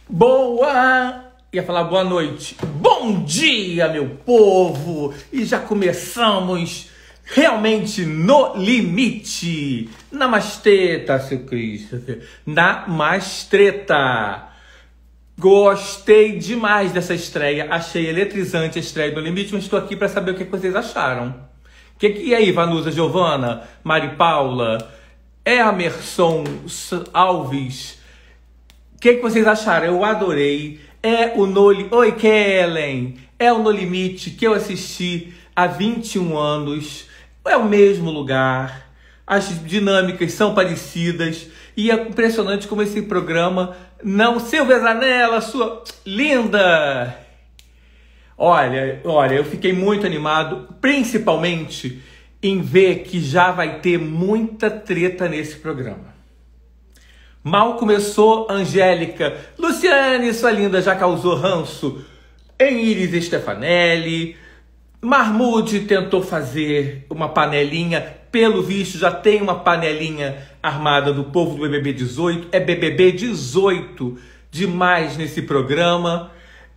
Ia falar boa noite. Bom dia, meu povo! E já começamos realmente no limite. Namastê, Tássio Christopher. Namastreta. Gostei demais dessa estreia. Achei eletrizante a estreia do Limite, mas estou aqui para saber o que vocês acharam. E aí, Vanusa, Giovana, Mari Paula, Emerson Alves, o que vocês acharam? Eu adorei. Oi, Kellen. É o No Limite que eu assisti há 21 anos. É o mesmo lugar. As dinâmicas são parecidas. E é impressionante como esse programa não... Silvia Zanella, sua linda! Olha, eu fiquei muito animado, principalmente em ver que já vai ter muita treta nesse programa. Mal começou, Angélica. Luciane, sua linda, já causou ranço em Iris Stefanelli. Marmude tentou fazer uma panelinha. Pelo visto, já tem uma panelinha armada do povo do BBB 18. É BBB 18 demais nesse programa.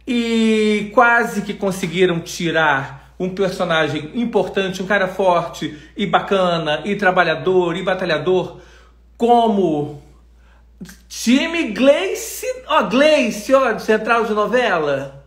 E quase que conseguiram tirar um personagem importante, um cara forte e bacana, e trabalhador, e batalhador, como time Gleice, de Central de Novela.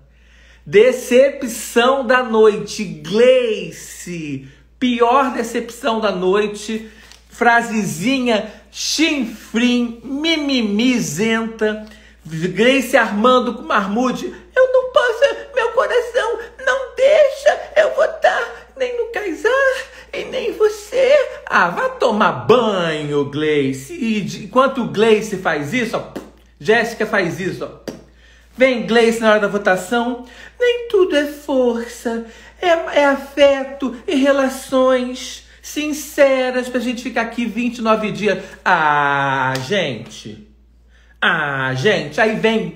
Decepção da noite, Gleice. Pior decepção da noite. Frasezinha chinfrim, mimimizenta. Gleice armando com Marmude. Eu não posso, meu coração não deixa eu votar nem no Kaysar e nem você. Ah, vá tomar banho, Gleice. E enquanto Gleice faz isso, ó, Jéssica faz isso, ó. Vem Gleice na hora da votação. Nem tudo é força, é afeto e relações sinceras pra gente ficar aqui 29 dias. Gente, aí vem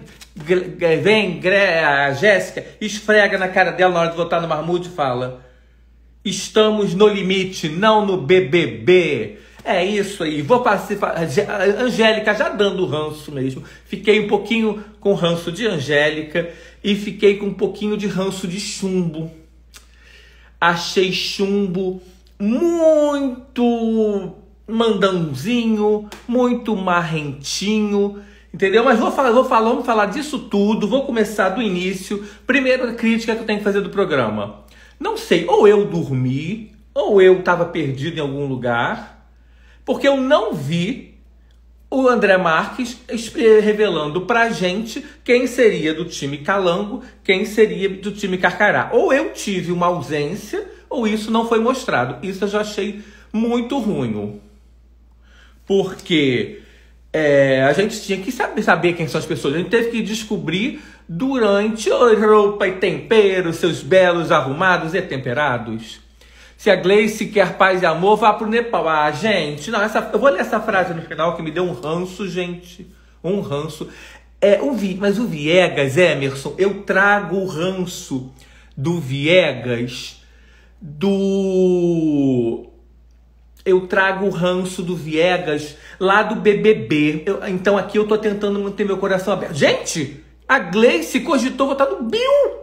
a Jéssica, esfrega na cara dela na hora de votar no Marmude e fala: estamos no limite, não no BBB. É isso aí, vou participar. Angélica já dando ranço mesmo. Fiquei um pouquinho com ranço de Angélica e fiquei com um pouquinho de ranço de Chumbo. Achei Chumbo muito mandãozinho, muito marrentinho, entendeu? Mas vamos falar disso tudo. Vou começar do início. Primeira crítica que eu tenho que fazer do programa. Não sei, ou eu dormi, ou eu estava perdido em algum lugar, porque eu não vi o André Marques revelando pra gente quem seria do time Calango, quem seria do time Carcará. Ou eu tive uma ausência, ou isso não foi mostrado. Isso eu já achei muito ruim. Porque a gente tinha que saber quem são as pessoas. A gente teve que descobrir durante roupa e tempero, seus belos arrumados e temperados. Se a Gleice quer paz e amor, vá pro Nepal. Gente, não, eu vou ler essa frase no final que me deu um ranço, gente. Um ranço. Mas o Viegas, Emerson, eu trago o ranço do Viegas Eu trago o ranço do Viegas lá do BBB. Então aqui eu tô tentando manter meu coração aberto. Gente, a Gleice cogitou votar no Bill.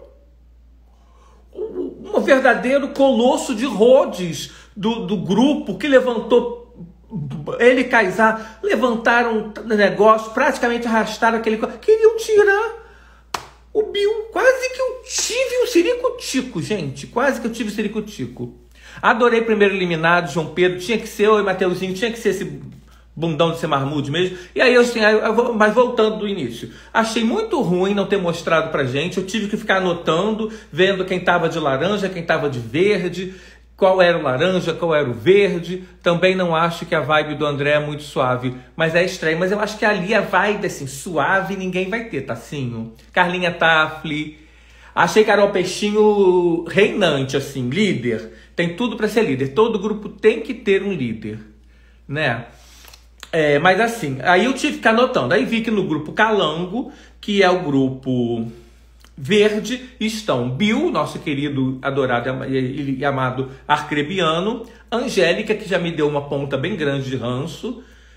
Um verdadeiro colosso de Rhodes do grupo que levantou. Ele e Kaysar levantaram um negócio, praticamente arrastaram aquele... Queriam tirar o Bill. Quase que eu tive um ciricutico, gente. Quase que eu tive um ciricutico. Adorei o primeiro eliminado, João Pedro. Tinha que ser, Mateuzinho, tinha que ser esse bundão de ser Marmude mesmo. E aí mas voltando do início, achei muito ruim não ter mostrado pra gente. Eu tive que ficar anotando, vendo quem tava de laranja, quem tava de verde, qual era o laranja, qual era o verde. Também não acho que a vibe do André é muito suave, mas é estranho. Mas eu acho que ali a vibe, assim, suave ninguém vai ter, Tassinho. Carlinha Tafli. Achei Carol Peixinho reinante, assim, líder. Tem tudo pra ser líder. Todo grupo tem que ter um líder, né? Mas assim, aí eu tive que ficar anotando. Aí vi que no grupo Calango, que é o grupo verde, estão Bill, nosso querido, adorado e amado Arcrebiano, Angélica, que já me deu uma ponta bem grande de ranço,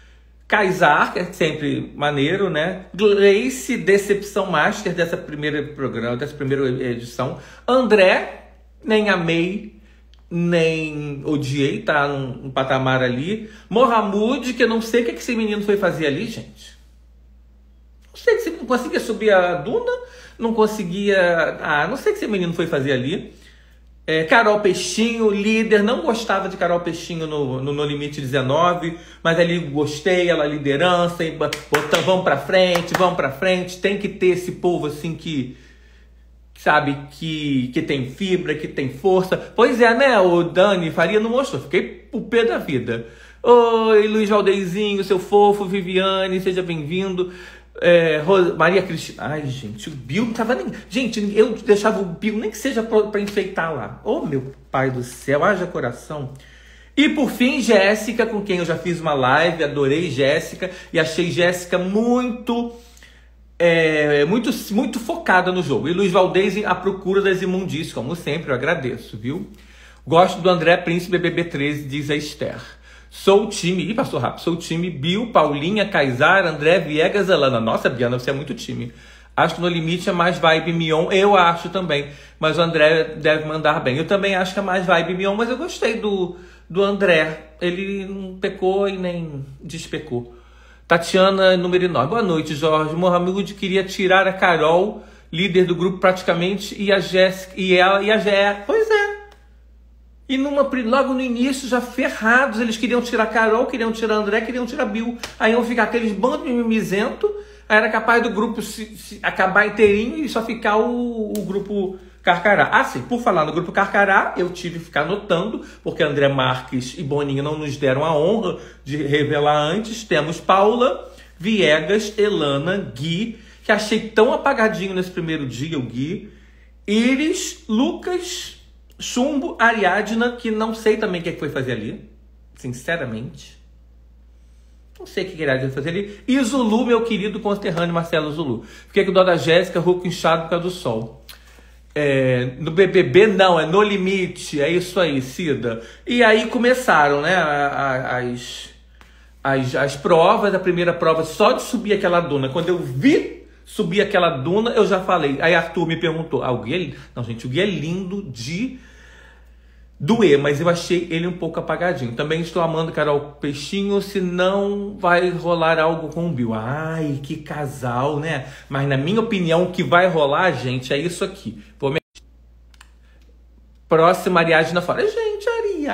Kaysar, que é sempre maneiro, né? Gleice, Decepção Master dessa primeira programa, dessa primeira edição. André, nem amei, nem odiei, tá num patamar ali. Mohamed, que eu não sei o que esse menino foi fazer ali, gente. Não sei se não conseguia subir a duna, não conseguia... não sei o que esse menino foi fazer ali. Carol Peixinho, líder, não gostava de Carol Peixinho no Limite 19, mas ali gostei, ela liderança, vamos pra frente, tem que ter esse povo assim que, sabe, que tem fibra, que tem força. Pois é, né, o Dani Faria não mostrou, fiquei o pé da vida. Oi, Luiz Valdeizinho, seu fofo, Viviane, seja bem-vindo. Maria Cristina. Ai, gente, o Bill não tava nem... Gente, eu deixava o Bill nem que seja pra enfeitar lá. Oh, meu pai do céu, haja coração. E por fim, Jéssica, com quem eu já fiz uma live, adorei Jéssica e achei Jéssica muito focada no jogo. E Luiz Valdez à procura das imundícias, como sempre, eu agradeço, viu? Gosto do André Príncipe BBB 13, diz a Esther. Sou o time... Ih, passou rápido. Sou o time Bill, Paulinha, Kaysar, André, Viegas, Alana. Nossa, Biana, você é muito time. Acho que No Limite é mais vibe Mion. Eu acho também. Mas o André deve mandar bem. Eu também acho que é mais vibe Mion, mas eu gostei do André. Ele não pecou e nem despecou. Tatiana, número 9. Boa noite, Jorge. Mohamed queria tirar a Carol, líder do grupo praticamente, e a Jéssica, e a Gé. Pois é. E logo no início, já ferrados, eles queriam tirar a Carol, queriam tirar a André, queriam tirar a Bill. Aí iam ficar aqueles bandos de mimizento, aí era capaz do grupo se acabar inteirinho e só ficar o grupo Carcará. Sim, por falar no grupo Carcará, eu tive que ficar anotando, porque André Marques e Boninho não nos deram a honra de revelar antes. Temos Paula, Viegas, Elana, Gui, que achei tão apagadinho nesse primeiro dia, o Gui, Iris, Lucas... Chumbo, Ariadna, que não sei também o que foi fazer ali. Sinceramente. Não sei o que Ariadna foi fazer ali. E Zulu, meu querido conterrâneo Marcelo Zulu. Fiquei com dó da Jéssica, rouco inchado por causa do sol. No BBB, não, é No Limite. É isso aí, Cida. E aí começaram, né, as provas. A primeira prova, só de subir aquela duna. Quando eu vi subir aquela duna, eu já falei. Aí Arthur me perguntou, o Gui não, gente, o Gui é lindo de doer, mas eu achei ele um pouco apagadinho. Também estou amando Carol Peixinho, se não vai rolar algo com o Bill. Ai, que casal, né? Mas na minha opinião, o que vai rolar, gente, é isso aqui. Próxima, Ariadna fora. Gente,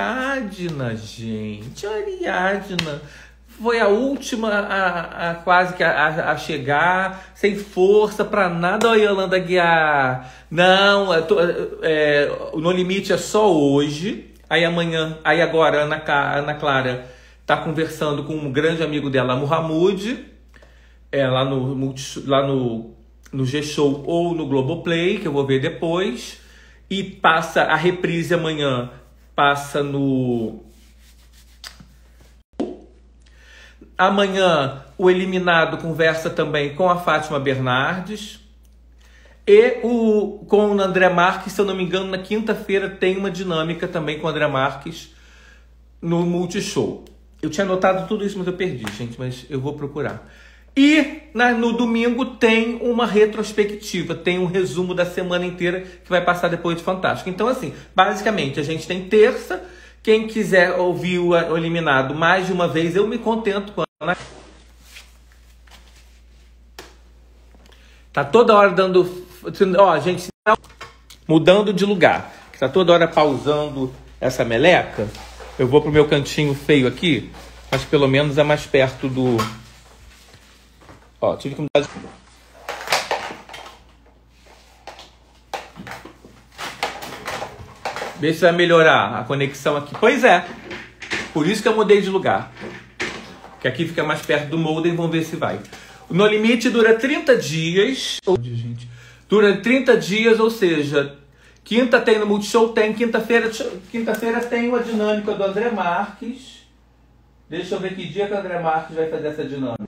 Ariadna foi a última quase que a chegar, sem força pra nada. Olha, Yolanda Guiar. Não, No Limite é só hoje. Aí amanhã, agora Ana Clara tá conversando com um grande amigo dela, Mohamed, lá no G-Show ou no Globoplay, que eu vou ver depois. E passa a reprise amanhã, passa no... Amanhã, o Eliminado conversa também com a Fátima Bernardes. E com o André Marques, se eu não me engano, na quinta-feira tem uma dinâmica também com o André Marques no Multishow. Eu tinha anotado tudo isso, mas eu perdi, gente, mas eu vou procurar. E no domingo tem uma retrospectiva, tem um resumo da semana inteira que vai passar depois de Fantástico. Então, assim, basicamente, a gente tem terça. Quem quiser ouvir o Eliminado mais de uma vez, eu me contento com a... Tá toda hora dando... Ó, gente, mudando de lugar. Tá toda hora pausando essa meleca. Eu vou pro meu cantinho feio aqui, mas pelo menos é mais perto do... Ó, tive que mudar... Vê se vai melhorar a conexão aqui. Pois é. Por isso que eu mudei de lugar. Que aqui fica mais perto do modem. Vamos ver se vai. O No Limite dura 30 dias. Dura 30 dias, ou seja, quinta tem no Multishow, tem. Quinta-feira tem uma dinâmica do André Marques. Deixa eu ver que dia que o André Marques vai fazer essa dinâmica.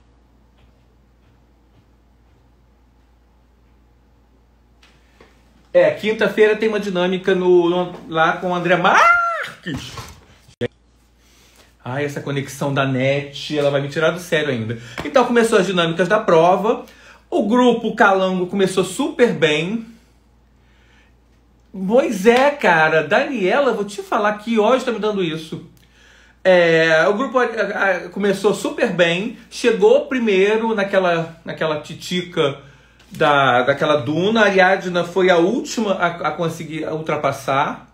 Quinta-feira tem uma dinâmica lá com o André Marques. Ai, essa conexão da net, ela vai me tirar do sério ainda. Então começou as dinâmicas da prova. O grupo Calango começou super bem. Pois é, cara. Daniela, vou te falar que hoje tá me dando isso. O grupo começou super bem. Chegou primeiro naquela titica daquela duna. A Ariadna foi a última a conseguir ultrapassar.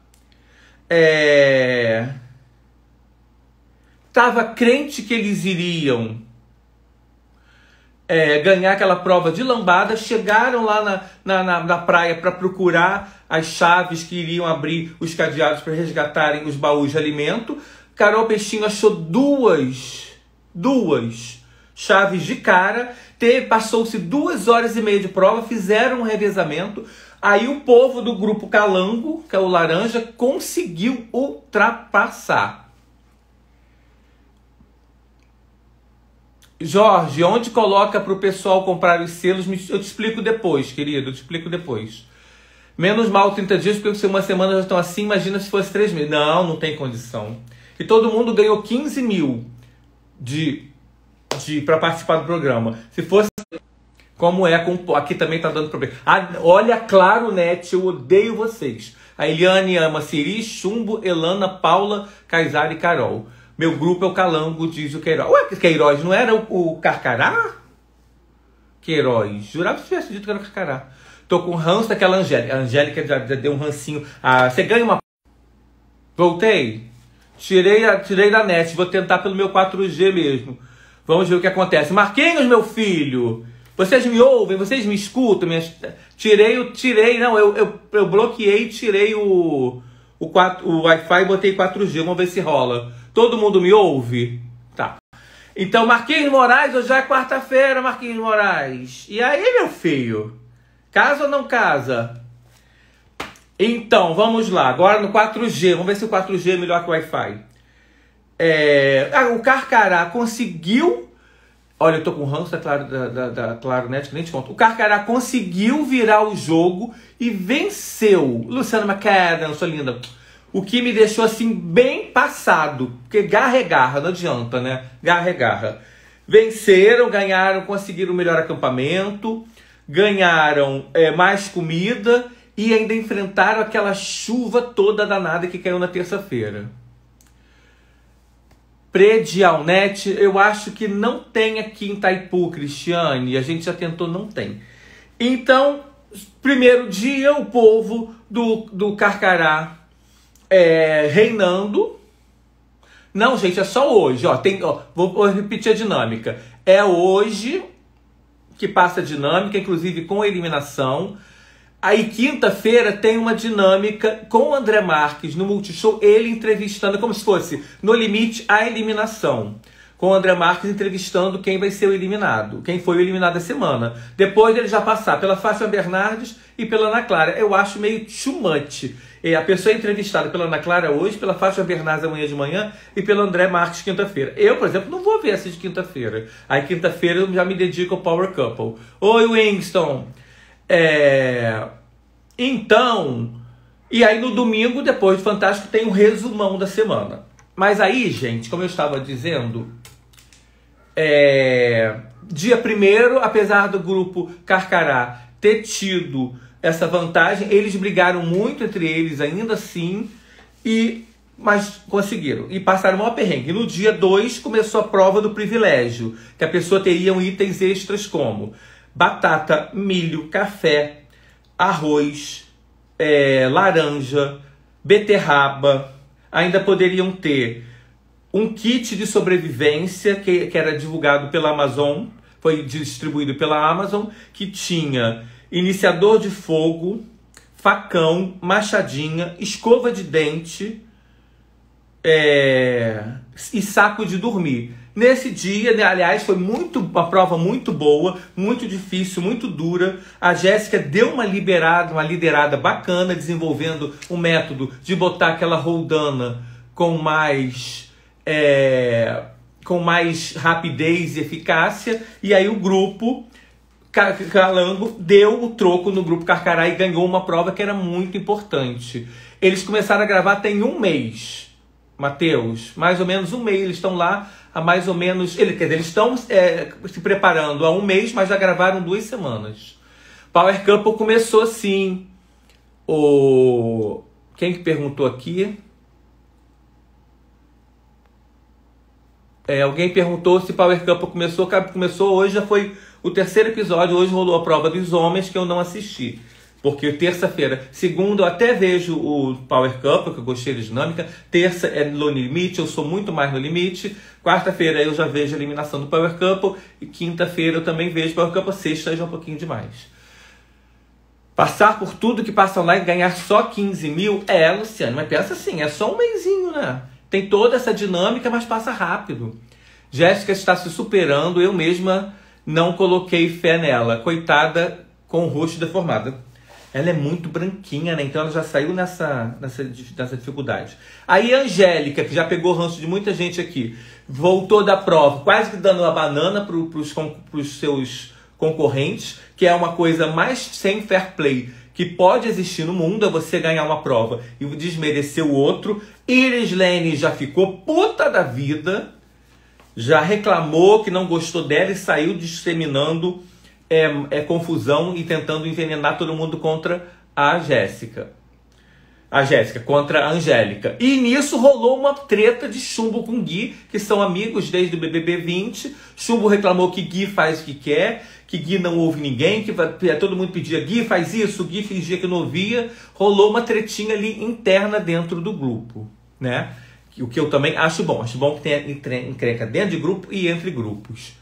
Tava crente que eles iriam ganhar aquela prova de lambada. Chegaram lá na praia para procurar as chaves que iriam abrir os cadeados para resgatarem os baús de alimento. Carol Peixinho achou duas chaves de cara. Passou-se 2 horas e meia de prova, fizeram um revezamento. Aí o povo do grupo Calango, que é o laranja, conseguiu ultrapassar. Jorge, onde coloca para o pessoal comprar os selos? Eu te explico depois, querido. Eu te explico depois. Menos mal 30 dias, porque se uma semana já estão assim, imagina se fosse 3 meses. Não tem condição. E todo mundo ganhou 15 mil para participar do programa. Se fosse como aqui também tá dando problema. Olha, Claro Net, eu odeio vocês. A Eliane ama Siri, Chumbo, Elana, Paula, Kaysara e Carol. Meu grupo é o Calango, diz o Queiroz. Ué, Queiroz não era o Carcará? Queiroz. Jurava que tivesse dito que era o Carcará. Tô com ranço daquela Angélica. A Angélica já deu um rancinho. Você ganha uma... Voltei. Tirei da net. Vou tentar pelo meu 4G mesmo. Vamos ver o que acontece. Marquinhos, meu filho. Vocês me ouvem? Vocês me escutam? Não, eu bloqueei, tirei o Wi-Fi e botei 4G. Vamos ver se rola. Todo mundo me ouve? Tá. Então, Marquinhos Moraes, hoje já é quarta-feira, Marquinhos Moraes. E aí, meu filho? Casa ou não casa? Então, vamos lá. Agora no 4G. Vamos ver se o 4G é melhor que o Wi-Fi. O Carcará conseguiu... Olha, eu tô com ranço da Claro Net, que nem te conto. O Carcará conseguiu virar o jogo e venceu. Luciana McAdams, sua linda. O que me deixou assim bem passado. Porque garra é garra, não adianta, né? Garra é garra. Venceram, ganharam, conseguiram o melhor acampamento. Ganharam mais comida. E ainda enfrentaram aquela chuva toda danada que caiu na terça-feira. Predialnet, eu acho que não tem aqui em Itaipu, Cristiane. A gente já tentou, não tem. Então, primeiro dia, o povo do Carcará reinando. Não, gente, é só hoje. Vou repetir a dinâmica. É hoje que passa a dinâmica, inclusive com a eliminação. Aí, quinta-feira, tem uma dinâmica com o André Marques no Multishow, ele entrevistando, como se fosse No Limite, a eliminação. Com o André Marques entrevistando quem vai ser o eliminado, quem foi o eliminado da semana. Depois ele já passar pela Fátima Bernardes e pela Ana Clara. Eu acho meio too much. A pessoa é entrevistada pela Ana Clara hoje, pela Fátima Bernardes amanhã de manhã e pelo André Marques quinta-feira. Eu, por exemplo, não vou ver essa de quinta-feira. Aí, quinta-feira, eu já me dedico ao Power Couple. Oi, Winston. Então, e aí no domingo, depois do Fantástico, tem um resumão da semana. Mas aí, gente, como eu estava dizendo, dia 1º, apesar do grupo Carcará ter tido essa vantagem, eles brigaram muito entre eles ainda assim, mas conseguiram. E passaram o maior perrengue. No dia 2 começou a prova do privilégio, que a pessoa teria itens extras como batata, milho, café, arroz, laranja, beterraba. Ainda poderiam ter um kit de sobrevivência que era divulgado pela Amazon, foi distribuído pela Amazon, que tinha iniciador de fogo, facão, machadinha, escova de dente e saco de dormir. Nesse dia, né, aliás, foi uma prova muito boa, muito difícil, muito dura. A Jéssica deu uma liderada bacana, desenvolvendo um método de botar aquela roldana com mais rapidez e eficácia. E aí o grupo Calango deu o troco no grupo Carcará e ganhou uma prova que era muito importante. Eles começaram a gravar tem um mês. Matheus, mais ou menos um mês. Eles estão lá há mais ou menos... Quer dizer, eles estão se preparando há um mês, mas já gravaram 2 semanas. Power Couple começou sim. Quem que perguntou aqui? Alguém perguntou se Power Couple começou. Começou hoje, já foi o 3º episódio. Hoje rolou a prova dos homens, que eu não assisti. Porque terça-feira, segunda eu até vejo o Power Couple, que eu gostei da dinâmica. Terça é no limite, eu sou muito mais no limite. Quarta-feira eu já vejo a eliminação do Power Couple. E quinta-feira eu também vejo Power Couple. Sexta já é um pouquinho demais. Passar por tudo que passam lá e ganhar só 15 mil? Luciano, mas pensa assim, é só um mêsinho, né? Tem toda essa dinâmica, mas passa rápido. Jéssica está se superando, eu mesma não coloquei fé nela. Coitada, com o rosto deformado. Ela é muito branquinha, né? Então ela já saiu nessa dificuldade. Aí a Angélica, que já pegou o ranço de muita gente aqui, voltou da prova, quase que dando uma banana para os seus concorrentes, que é uma coisa mais sem fair play que pode existir no mundo, é você ganhar uma prova e desmerecer o outro. Iris Lane já ficou puta da vida, já reclamou que não gostou dela e saiu disseminando confusão e tentando envenenar todo mundo contra a Jéssica. A Jéssica contra a Angélica. E nisso rolou uma treta de Chumbo com Gui, que são amigos desde o BBB 20. Chumbo reclamou que Gui faz o que quer, que Gui não ouve ninguém, que todo mundo pedia Gui faz isso, Gui fingia que não ouvia. Rolou uma tretinha ali interna dentro do grupo, né? O que eu também acho bom. Acho bom que tenha encrenca dentro de grupo e entre grupos.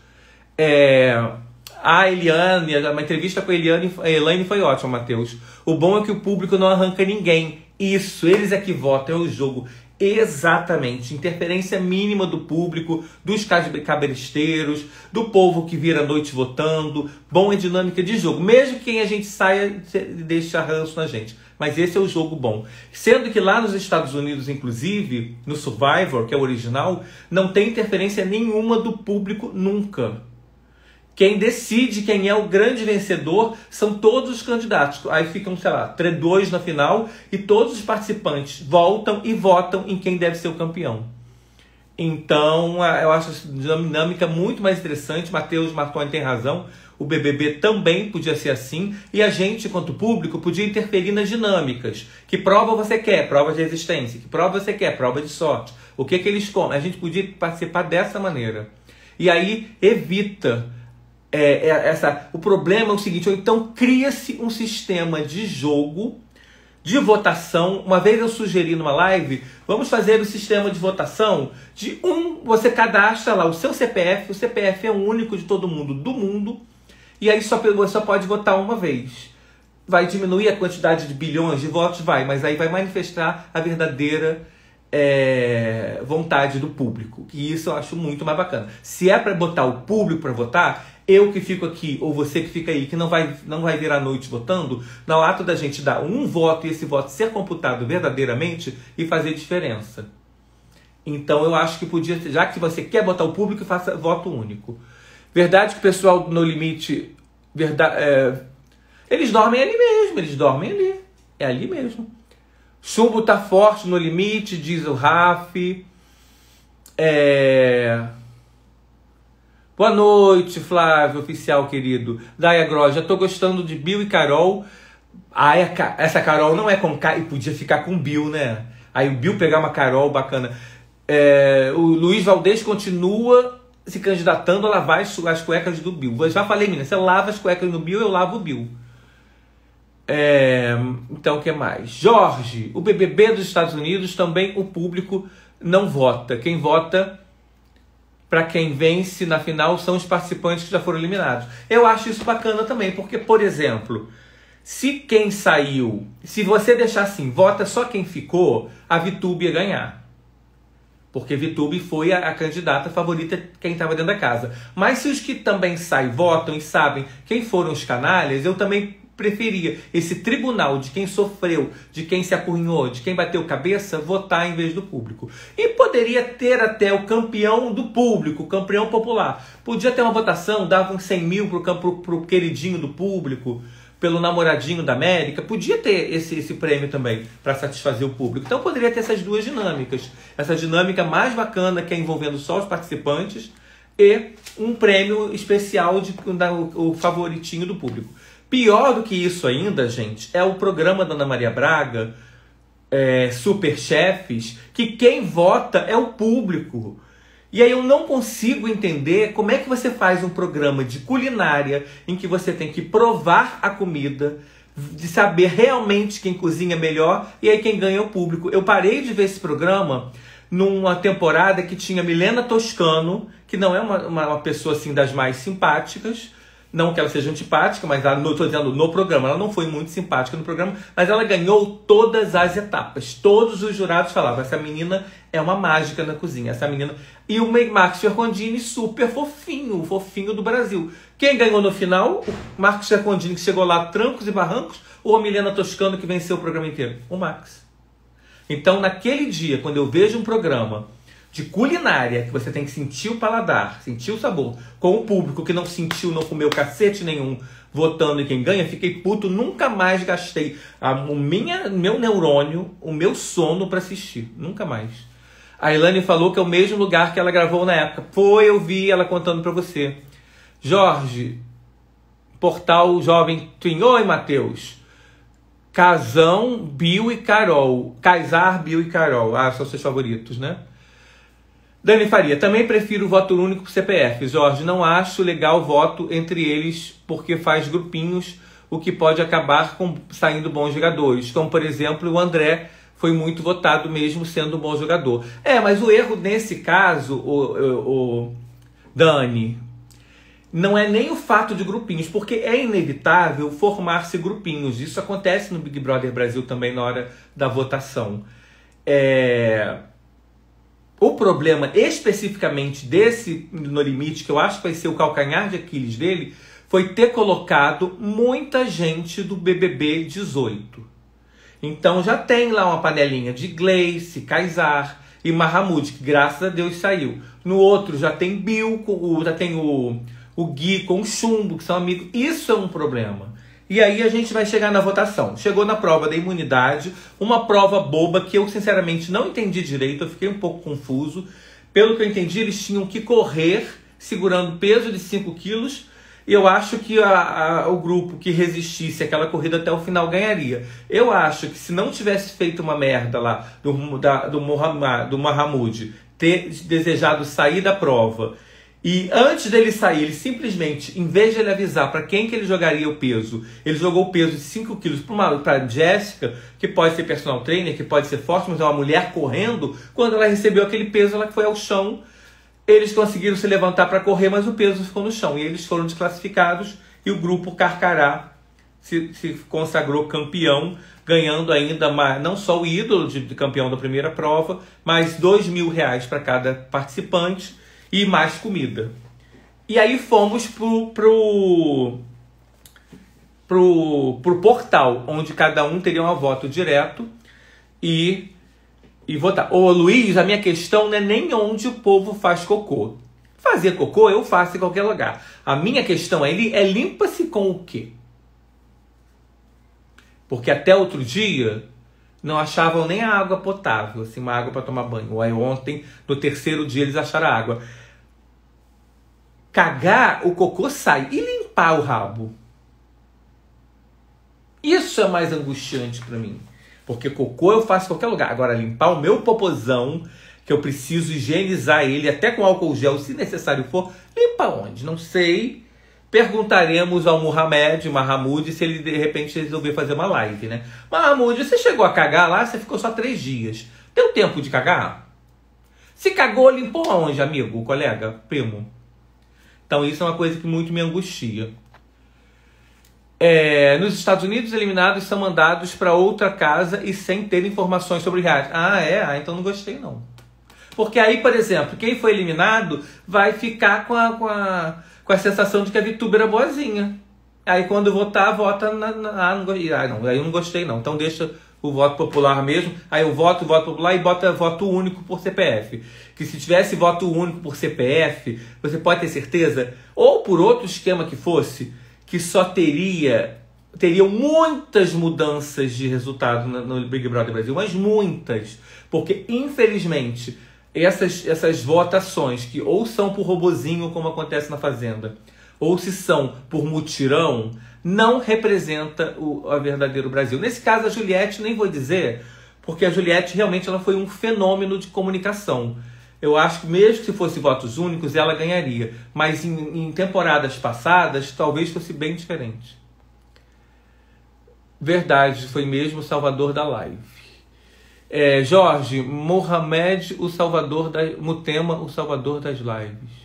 A Eliane, uma entrevista com a Elaine foi ótima, Matheus. O bom é que o público não arranca ninguém. Isso, eles é que votam, é o jogo. Exatamente. Interferência mínima do público, dos cabresteiros, do povo que vira a noite votando. Bom é dinâmica de jogo. Mesmo que quem a gente saia deixe ranço na gente. Mas esse é o jogo bom. Sendo que lá nos Estados Unidos, inclusive, no Survivor, que é o original, não tem interferência nenhuma do público nunca. Quem decide quem é o grande vencedor são todos os candidatos. Aí ficam, sei lá, 2 na final e todos os participantes voltam e votam em quem deve ser o campeão. Então, eu acho essa dinâmica muito mais interessante. Matheus Martoni tem razão. O BBB também podia ser assim. E a gente, enquanto público, podia interferir nas dinâmicas. Que prova você quer? Prova de resistência. Que prova você quer? Prova de sorte. O que eles comem? A gente podia participar dessa maneira. E aí evita... o problema é o seguinte, ou então cria-se um sistema de jogo, de votação. Uma vez eu sugeri numa live, vamos fazer o sistema de votação você cadastra lá o seu CPF, o CPF é o único de todo mundo do mundo, e aí você só pode votar uma vez. Vai diminuir a quantidade de bilhões de votos? Vai, mas aí vai manifestar a verdadeira vontade do público, e isso eu acho muito mais bacana. Se é para botar o público para votar, eu que fico aqui, ou você que fica aí, que não vai virar noite votando, no ato da gente dar um voto e esse voto ser computado verdadeiramente e fazer diferença. Então eu acho que podia, já que você quer botar o público, faça voto único. Verdade que o pessoal no limite, eles dormem ali mesmo, é ali mesmo. Chumbo tá forte no limite, diz o Raf. Boa noite, Flávio, oficial querido. Daia Gross, já tô gostando de Bill e Carol. Essa Carol não é com K e podia ficar com Bill, né? Aí o Bill pegar uma Carol bacana. O Luiz Valdez continua se candidatando a lavar as cuecas do Bill. Eu já falei, menina, você lava as cuecas do Bill, eu lavo o Bill. Então, o que mais? Jorge, o BBB dos Estados Unidos também o público não vota. Quem vota para quem vence na final são os participantes que já foram eliminados. Eu acho isso bacana também, porque, por exemplo, se quem saiu, se você deixar assim, vota só quem ficou, a VTube ia ganhar. Porque VTube foi a candidata favorita, quem estava dentro da casa. Mas se os que também saem, votam e sabem quem foram os canalhas, eu também preferia esse tribunal de quem sofreu, de quem se apurrinhou, de quem bateu cabeça, votar em vez do público. E poderia ter até o campeão do público, o campeão popular. Podia ter uma votação, dava uns 100 mil pro queridinho do público, pelo Namoradinho da América, podia ter esse prêmio também para satisfazer o público. Então poderia ter essas duas dinâmicas. Essa dinâmica mais bacana, que é envolvendo só os participantes, e um prêmio especial o favoritinho do público. Pior do que isso ainda, gente, é o programa da Ana Maria Braga, Super Chefes, que quem vota é o público. E aí eu não consigo entender como é que você faz um programa de culinária em que você tem que provar a comida, de saber realmente quem cozinha melhor, e aí quem ganha é o público. Eu parei de ver esse programa numa temporada que tinha Milena Toscano, que não é uma pessoa assim das mais simpáticas, não que ela seja antipática, mas estou dizendo no programa, ela não foi muito simpática no programa, mas ela ganhou todas as etapas. Todos os jurados falavam, essa menina é uma mágica na cozinha, essa menina... E o Marcos Fercondini, super fofinho, o fofinho do Brasil. Quem ganhou no final? O Marcos Fercondini, que chegou lá trancos e barrancos, ou a Milena Toscano, que venceu o programa inteiro? O Max. Então, naquele dia, quando eu vejo um programa de culinária, que você tem que sentir o paladar, sentir o sabor, com o público que não sentiu, não comeu cacete nenhum, votando em quem ganha, fiquei puto, nunca mais gastei meu neurônio, o meu sono para assistir. Nunca mais. A Ilane falou que é o mesmo lugar que ela gravou na época. Foi, eu vi ela contando para você. Jorge, Portal Jovem Twin. Oi, Matheus. Casão, Bill e Carol. Kaysar, Bill e Carol. Ah, são seus favoritos, né? Dani Faria, também prefiro o voto único pro CPF. Jorge, não acho legal o voto entre eles porque faz grupinhos, o que pode acabar saindo bons jogadores. Como, por exemplo, o André foi muito votado mesmo sendo um bom jogador. Mas o erro nesse caso, o Dani, não é nem o fato de grupinhos, porque é inevitável formar-se grupinhos. Isso acontece no Big Brother Brasil também na hora da votação. O problema especificamente desse No Limite, que eu acho que vai ser o calcanhar de Aquiles dele, foi ter colocado muita gente do BBB 18. Então já tem lá uma panelinha de Gleice, Kaysar e Mahamud, que graças a Deus saiu. No outro já tem Bill, já tem o Gui com o Chumbo, que são amigos. Isso é um problema. E aí a gente vai chegar na votação. Chegou na prova da imunidade, uma prova boba que eu sinceramente não entendi direito, eu fiquei um pouco confuso. Pelo que eu entendi, eles tinham que correr segurando peso de 5 quilos, e eu acho que o grupo que resistisse àquela corrida até o final ganharia. Eu acho que se não tivesse feito uma merda lá do Mahamud ter desejado sair da prova, e antes dele sair, ele simplesmente, em vez de ele avisar para quem que ele jogaria o peso, ele jogou o peso de 5 quilos para Jéssica, que pode ser personal trainer, que pode ser forte, mas é uma mulher correndo. Quando ela recebeu aquele peso, ela foi ao chão. Eles conseguiram se levantar para correr, mas o peso ficou no chão. E eles foram desclassificados e o grupo Carcará se consagrou campeão, ganhando ainda mais, não só o ídolo de campeão da primeira prova, mas R$2.000 para cada participante. E mais comida. E aí fomos pro portal, onde cada um teria um voto direto e votar. Ô Luiz, a minha questão não é nem onde o povo faz cocô. Fazer cocô eu faço em qualquer lugar. A minha questão é limpa-se com o quê? Porque até outro dia não achavam nem a água potável, assim, uma água para tomar banho. Aí ontem, no terceiro dia, eles acharam a água. Cagar, o cocô sai. E limpar o rabo? Isso é mais angustiante para mim. Porque cocô eu faço em qualquer lugar. Agora, limpar o meu popozão, que eu preciso higienizar ele, até com álcool gel, se necessário for, limpa onde? Não sei. Perguntaremos ao Mahamud, se ele de repente resolver fazer uma live, né? Mahamud, você chegou a cagar lá, você ficou só 3 dias. Deu tempo de cagar? Se cagou, limpou onde, amigo, colega, primo? Então isso é uma coisa que muito me angustia. Nos Estados Unidos, eliminados são mandados para outra casa e sem ter informações sobre reality. Então não gostei não. Porque aí, por exemplo, quem foi eliminado vai ficar com a sensação de que a VTuber era boazinha. Aí quando votar, vota aí eu não gostei não. Então deixa o voto popular mesmo. Aí eu voto popular e bota voto único por CPF. Que se tivesse voto único por CPF, você pode ter certeza, ou por outro esquema que fosse, que só teria teriam muitas mudanças de resultado no Big Brother Brasil, mas muitas, porque infelizmente essas votações que ou são por robozinho, como acontece na Fazenda, ou se são por mutirão, não representa o verdadeiro Brasil. Nesse caso, a Juliette, nem vou dizer, porque a Juliette realmente ela foi um fenômeno de comunicação. Eu acho que mesmo se fosse votos únicos, ela ganharia. Mas em temporadas passadas, talvez fosse bem diferente. Verdade, foi mesmo o salvador da live. Jorge, Mohamed, o salvador Mutema, o salvador das lives.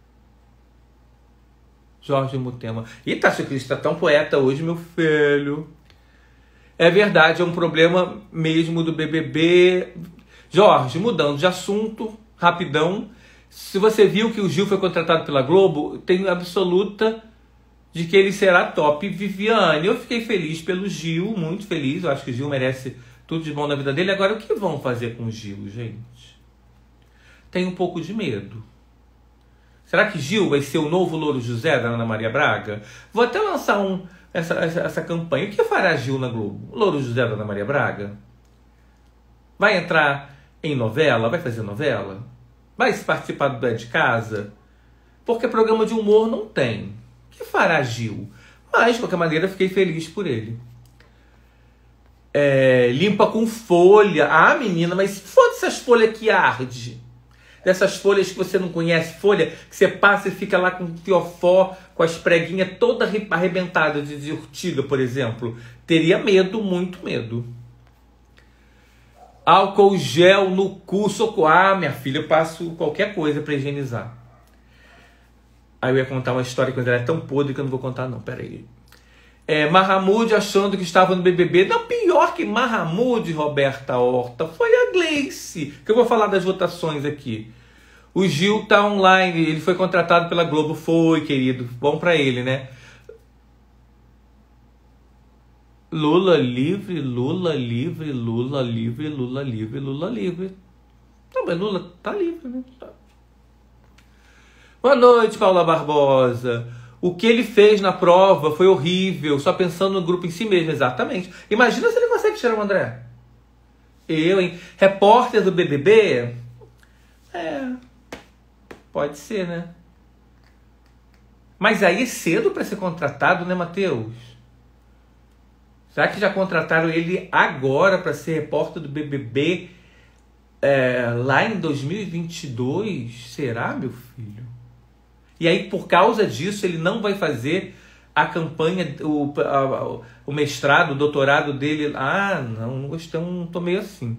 Jorge Mutema. E Tasso Cris está tão poeta hoje, meu filho. É verdade, é um problema mesmo do BBB. Jorge, mudando de assunto, rapidão. Se você viu que o Gil foi contratado pela Globo, tenho absoluta de que ele será top. Viviane, eu fiquei feliz pelo Gil, muito feliz. Eu acho que o Gil merece tudo de bom na vida dele. Agora, o que vão fazer com o Gil, gente? Tenho um pouco de medo. Será que Gil vai ser o novo Louro José da Ana Maria Braga? Vou até lançar essa campanha. O que fará Gil na Globo? Louro José da Ana Maria Braga? Vai entrar em novela? Vai fazer novela? Vai se participar do É de Casa? Porque programa de humor não tem. O que fará Gil? Mas, de qualquer maneira, fiquei feliz por ele. Limpa com folha. Ah, menina, mas foda-se essas folhas que arde. Dessas folhas que você não conhece, folha que você passa e fica lá com fiofó, com as preguinhas toda arrebentadas de urtiga, por exemplo. Teria medo, muito medo. Álcool gel no cu, socorro. Ah, minha filha, eu passo qualquer coisa para higienizar. Aí eu ia contar uma história quando ela é tão podre que eu não vou contar não, peraí. Mahamud achando que estava no BBB. Não, pior que Mahamud, Roberta Horta, foi a Gleice. Que eu vou falar das votações aqui. O Gil tá online, ele foi contratado pela Globo. Foi, querido, bom pra ele, né? Lula livre, Lula livre, Lula livre, Lula livre, Lula livre. Não, mas Lula tá livre, né? Tá. Boa noite, Paula Barbosa. O que ele fez na prova foi horrível, só pensando no grupo em si mesmo, exatamente. Imagina se ele consegue tirar o André. Eu, hein? Repórter do BBB? Pode ser, né? Mas aí é cedo para ser contratado, né, Matheus? Será que já contrataram ele agora para ser repórter do BBB lá em 2022? Será, meu filho? E aí, por causa disso, ele não vai fazer a campanha, o mestrado, o doutorado dele. Ah, não gostei, não tô meio assim.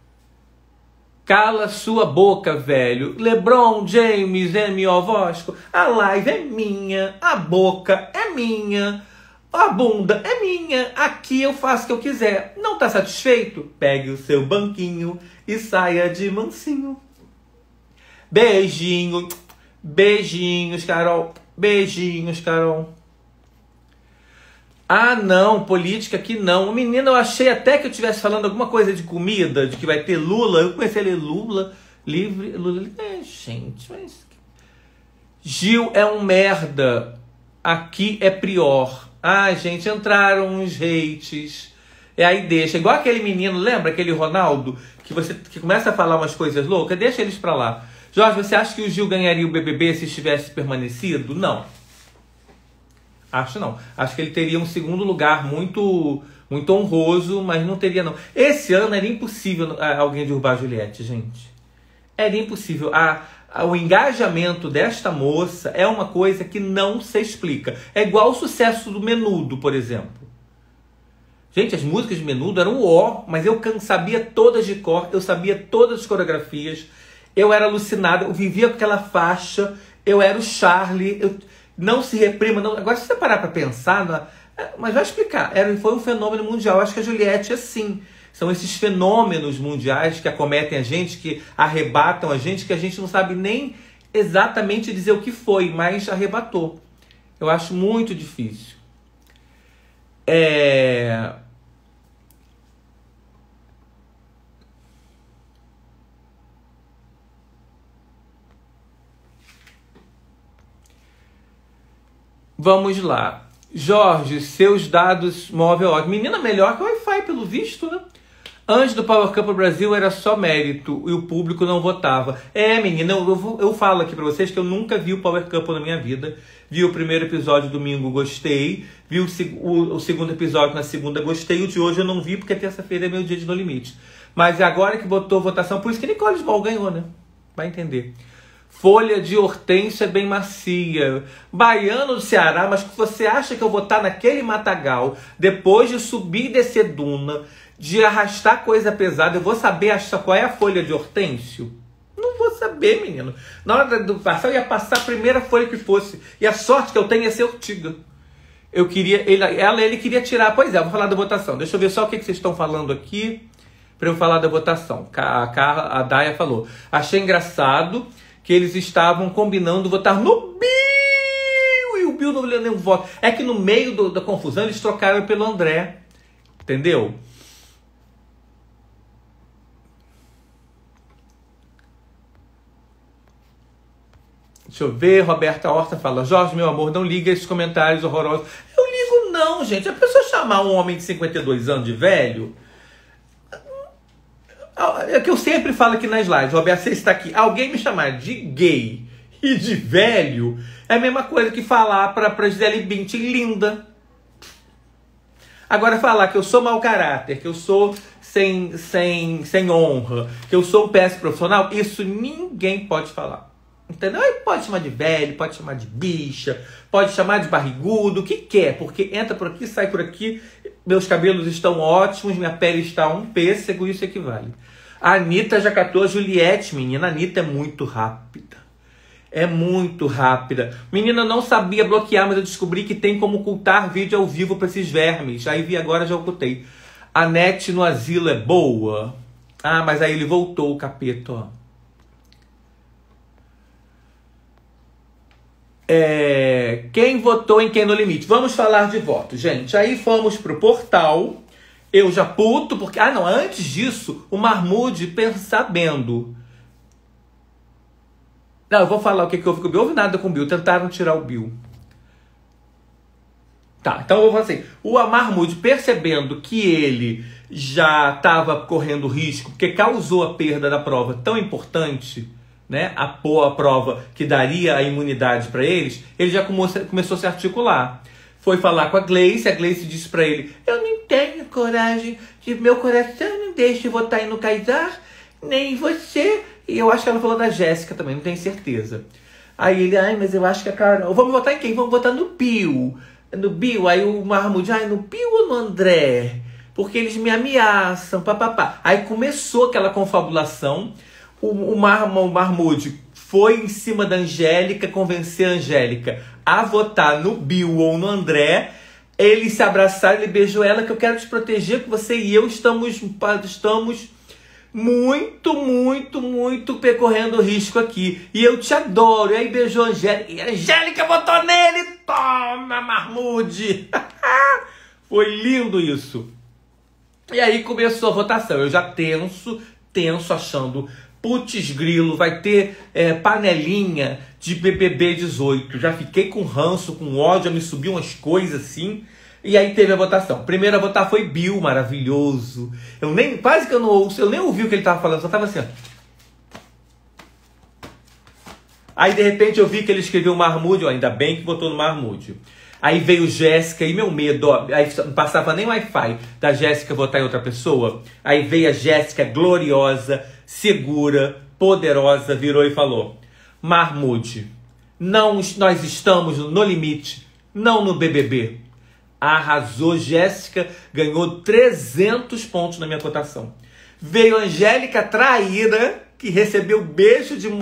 Cala sua boca, velho. LeBron James, M.O. Vosco. A live é minha, a boca é minha, a bunda é minha. Aqui eu faço o que eu quiser. Não tá satisfeito? Pegue o seu banquinho e saia de mansinho. Beijinho. Beijinhos, Carol. Beijinhos, Carol. Ah, não, política aqui não. Menina, eu achei até que eu estivesse falando alguma coisa de comida, de que vai ter Lula. Eu comecei a ler Lula, livre, Lula. Gente, mas... Gil é um merda. Aqui é prior. Ah, gente, entraram uns hates. Aí deixa. Igual aquele menino, lembra? Aquele Ronaldo, que começa a falar umas coisas loucas. Deixa eles pra lá. Jorge, você acha que o Gil ganharia o BBB se estivesse permanecido? Não. Acho não. Acho que ele teria um segundo lugar muito, muito honroso, mas não teria não. Esse ano era impossível alguém derrubar a Juliette, gente. Era impossível. O engajamento desta moça é uma coisa que não se explica. É igual o sucesso do Menudo, por exemplo. Gente, as músicas de Menudo eram ó, mas eu sabia todas de cor, eu sabia todas as coreografias. Eu era alucinado, eu vivia com aquela faixa, eu era o Charlie, não se reprima, não. Agora se você parar para pensar, mas vai explicar, foi um fenômeno mundial. Eu acho que a Juliette é assim, são esses fenômenos mundiais que acometem a gente, que arrebatam a gente, que a gente não sabe nem exatamente dizer o que foi, mas arrebatou. Eu acho muito difícil. Vamos lá. Jorge, seus dados móvel ótimo. Menina, melhor que o Wi-Fi, pelo visto, né? Antes do Power Couple Brasil era só mérito e o público não votava. Menina, eu falo aqui pra vocês que eu nunca vi o Power Couple na minha vida. Vi o primeiro episódio domingo, gostei. Vi o segundo episódio na segunda, gostei. O de hoje eu não vi porque terça-feira é meu dia de No Limite. Mas agora que botou votação, por isso que Nicole Small ganhou, né? Vai entender. Folha de hortênsia bem macia. Baiano do Ceará, mas você acha que eu vou estar naquele matagal, depois de subir e descer duna, de arrastar coisa pesada, eu vou saber qual é a folha de hortêncio? Não vou saber, menino. Na hora do passar, eu ia passar a primeira folha que fosse. E a sorte que eu tenho é ser ortiga. Eu queria, ele queria tirar. Pois é, vou falar da votação. Deixa eu ver só o que vocês estão falando aqui para eu falar da votação. A Daya falou: achei engraçado que eles estavam combinando votar no Bill e o Bill não leu nenhum voto. É que no meio da confusão eles trocaram pelo André. Entendeu? Deixa eu ver, Roberta Horta fala: Jorge, meu amor, não liga esses comentários horrorosos. Eu ligo não, gente. A pessoa chamar um homem de 52 anos de velho... É que eu sempre falo aqui nas lives, Roberto, você está aqui. Alguém me chamar de gay e de velho é a mesma coisa que falar pra Gisele Bündchen linda. Agora falar que eu sou mau caráter, que eu sou sem honra, que eu sou um péssimo profissional, isso ninguém pode falar. Entendeu? Aí pode chamar de velho, pode chamar de bicha, pode chamar de barrigudo, o que quer, porque entra por aqui, sai por aqui, meus cabelos estão ótimos, minha pele está um pêssego, isso equivale. A Anitta já catou a Juliette, menina. A Anitta é muito rápida. É muito rápida. Menina, não sabia bloquear, mas eu descobri que tem como ocultar vídeo ao vivo para esses vermes. Aí vi agora, já ocultei. A net no asilo é boa. Ah, mas aí ele voltou, o capeta, ó. Quem votou em quem no limite? Vamos falar de voto, gente. Aí fomos pro portal. Eu já puto, porque... Ah, não, antes disso, o Mahmoud sabendo. Não, eu vou falar o que houve com o Bill. Houve nada com o Bill, tentaram tirar o Bill. Tá, então eu vou falar assim. O Mahmoud percebendo que ele já estava correndo risco, porque causou a perda da prova tão importante, né? A prova que daria a imunidade para eles, ele já começou a se articular. Foi falar com a Gleice disse para ele: eu não tenho coragem, meu coração não deixa eu votar em no Kaysar, nem você. E eu acho que ela falou da Jéssica também, não tenho certeza. Aí ele: ai, mas eu acho que a Carol... Vamos votar em quem? Vamos votar no Bill. No Bill, aí o Mahmoud: ai, no Bill ou no André? Porque eles me ameaçam, papapá. Aí começou aquela confabulação. O Mahmoud foi em cima da Angélica, convencer a Angélica a votar no Bill ou no André. Eles se abraçaram, ele beijou ela: que eu quero te proteger, que você e eu estamos muito percorrendo risco aqui. E eu te adoro. E aí beijou a Angélica. E a Angélica votou nele. Toma, Mahmoud. Foi lindo isso. E aí começou a votação. Eu já tenso, achando... Putz grilo, vai ter panelinha de BBB 18. Já fiquei com ranço, com ódio, me subiu umas coisas assim. E aí teve a votação. Primeiro a votar foi Bill, maravilhoso. Quase que eu não ouço, eu nem ouvi o que ele estava falando, só estava assim, ó. Aí de repente eu vi que ele escreveu Mahmoud, ainda bem que votou no Mahmoud. Aí veio Jéssica, e meu medo, ó, aí não passava nem Wi-Fi da Jéssica votar em outra pessoa. Aí veio a Jéssica gloriosa, segura, poderosa, virou e falou: Mahmoud, nós estamos no limite, não no BBB. Arrasou, Jéssica ganhou 300 pontos na minha cotação. Veio a Angélica traíra, que recebeu beijo de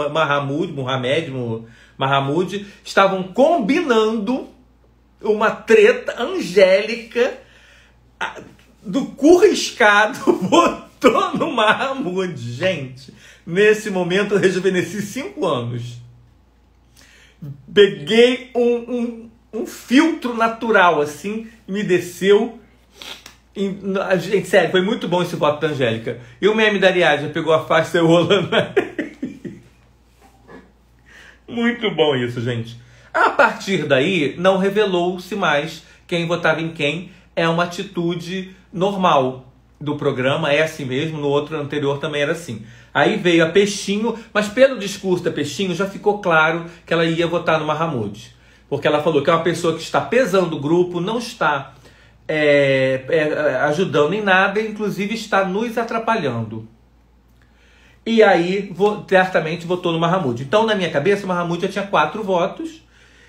Mahmoud, estavam combinando uma treta. Angélica, do cu riscado, votou no Mahmoud. Gente, nesse momento eu rejuvenesci 5 anos. Peguei um filtro natural, assim, e me desceu. Gente, sério, foi muito bom esse voto da Angélica. E o meme da Ariadne pegou a faixa e saiu rolando. Muito bom isso, gente. A partir daí, não revelou-se mais quem votava em quem. É uma atitude normal do programa, é assim mesmo. No outro anterior também era assim. Aí veio a Peixinho, mas pelo discurso da Peixinho já ficou claro que ela ia votar no Mahamud. Porque ela falou que é uma pessoa que está pesando o grupo, não está ajudando em nada, inclusive está nos atrapalhando. E aí, certamente, votou no Mahamud. Então, na minha cabeça, o Mahamud já tinha 4 votos.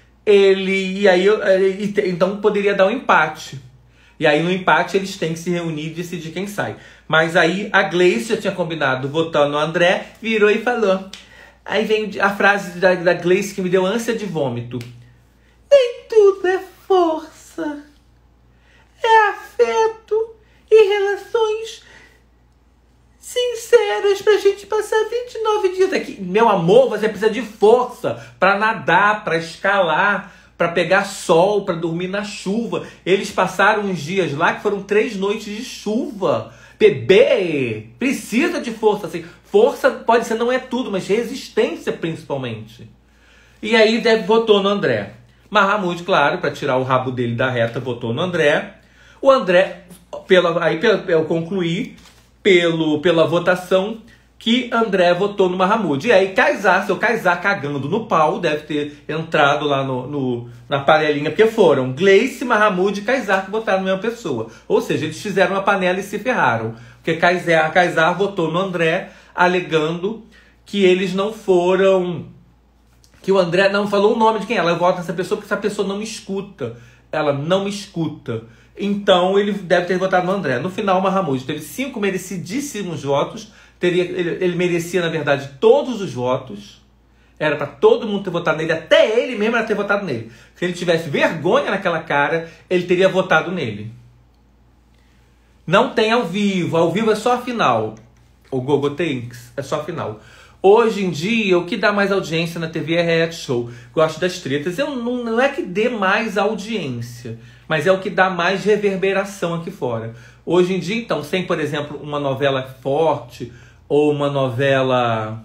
Então poderia dar um empate. E aí, no empate, eles têm que se reunir e decidir quem sai. Mas aí, a Gleice já tinha combinado votar no André, virou e falou. Aí vem a frase da Gleice que me deu ânsia de vômito. Nem tudo é força. É afeto e relações sinceras pra gente passar 29 dias aqui. Meu amor, você precisa de força pra nadar, pra escalar, pra pegar sol, pra dormir na chuva. Eles passaram uns dias lá que foram 3 noites de chuva. Bebê precisa de força. Assim. Força pode ser, não é tudo, mas resistência principalmente. E aí votou no André. Mahamud, claro, para tirar o rabo dele da reta, votou no André. O André, eu concluí pela votação que André votou no Mahamud. E aí seu Kaysar cagando no pau, deve ter entrado lá na panelinha, porque foram Gleice, Mahamud e Kaysar que votaram na mesma pessoa. Ou seja, eles fizeram uma panela e se ferraram. Porque Kaysar votou no André, alegando que eles não foram... Que o André não falou o nome de quem ela vota nessa pessoa, porque essa pessoa não me escuta. Ela não me escuta. Então, ele deve ter votado no André. No final, o Mahamud teve 5 merecidíssimos votos. Ele merecia, na verdade, todos os votos. Era para todo mundo ter votado nele. Até ele mesmo era ter votado nele. Se ele tivesse vergonha naquela cara, ele teria votado nele. Não tem ao vivo. Ao vivo é só a final. O Gogo Tanks é só a final. Hoje em dia, o que dá mais audiência na TV é reality show. Gosto das tretas. Não é que dê mais audiência, mas é o que dá mais reverberação aqui fora. Hoje em dia, então, sem, por exemplo, uma novela forte ou uma novela